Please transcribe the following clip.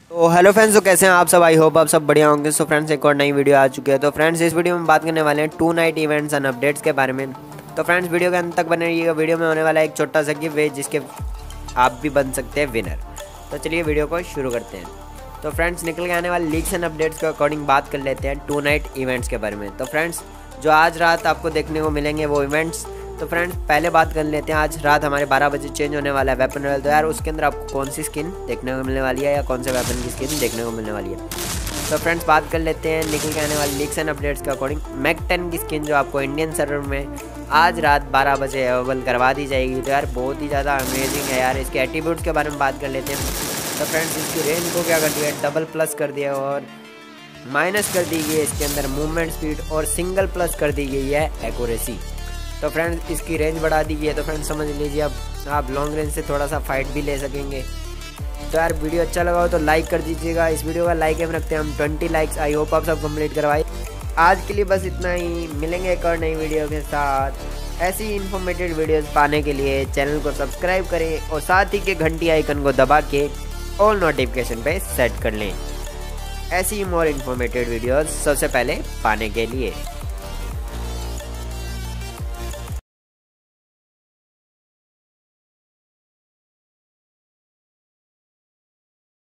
तो hello friends, तो कैसे हैं आप सब। आई होप आप सब बढ़िया होंगे। सो फ्रेंड्स, एक और नई वीडियो आ चुकी है। तो फ्रेंड्स, इस वीडियो में बात करने वाले हैं 2 नाइट इवेंट्स एंड अपडेट्स के बारे में। तो फ्रेंड्स, वीडियो के अंत तक बने रहिएगा। वीडियो में होने वाला है एक छोटा सा गिव वे जिसके आप भी बन सकते हैं विनर। तो चलिए वीडियो को शुरू करते हैं। तो फ्रेंड्स, निकल के आने वाले लीक्स एंड अपडेट्स के अकॉर्डिंग बात कर लेते हैं 2 नाइट इवेंट्स के बारे में। तो फ्रेंड्स, जो आज रात आपको देखने को मिलेंगे वो इवेंट्स। तो फ्रेंड्स, पहले बात कर लेते हैं, आज रात हमारे 12 बजे चेंज होने वाला है वेपन रॉयल। तो यार उसके अंदर आपको कौन सी स्किन देखने को मिलने वाली है या कौन से वेपन की स्किन देखने को मिलने वाली है। तो फ्रेंड्स, बात कर लेते हैं निकल के आने वाली लीक्स एंड अपडेट्स के अकॉर्डिंग मैक 10 की स्किन जो आपको इंडियन सर्वर में आज रात 12 बजे अवेलेबल करवा दी जाएगी। तो यार बहुत ही ज़्यादा अमेजिंग है यार। इसके एट्रीब्यूट्स के बारे में बात कर लेते हैं। तो फ्रेंड्स, इसकी रेंज को क्या कर दिया है, डबल प्लस कर दिया और माइनस कर दी गई है इसके अंदर मूवमेंट स्पीड और सिंगल प्लस कर दी गई है एक्यूरेसी। तो फ्रेंड्स, इसकी रेंज बढ़ा दी गई है। तो फ्रेंड्स, समझ लीजिए अब आप लॉन्ग रेंज से थोड़ा सा फाइट भी ले सकेंगे। तो यार वीडियो अच्छा लगा हो तो लाइक कर दीजिएगा। इस वीडियो का लाइक एम रखते हैं हम 20 लाइक्स। आई होप आप सब कंप्लीट करवाए। आज के लिए बस इतना ही। मिलेंगे एक और नई वीडियो के साथ। ऐसी इन्फॉर्मेटिव वीडियोस पाने के लिए चैनल को सब्सक्राइब करें और साथ ही के घंटी आइकन को दबा के ऑल नोटिफिकेशन पे सेट कर लें ऐसी मोर इन्फॉर्मेटिव वीडियोस सबसे पहले पाने के लिए।